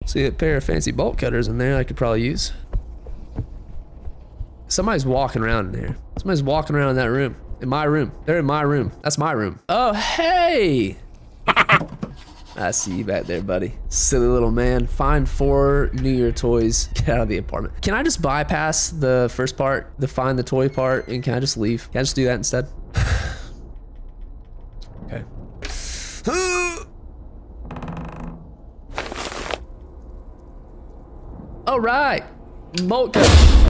See a pair of fancy bolt cutters in there I could probably use. Somebody's walking around in here. Somebody's walking around in that room. In my room. They're in my room. That's my room. Oh, hey! I see you back there, buddy. Silly little man. Find 4 New Year toys. Get out of the apartment. Can I just bypass the first part, the find the toy part, and can I just leave? Can I just do that instead? Okay. All right. Bolt cut.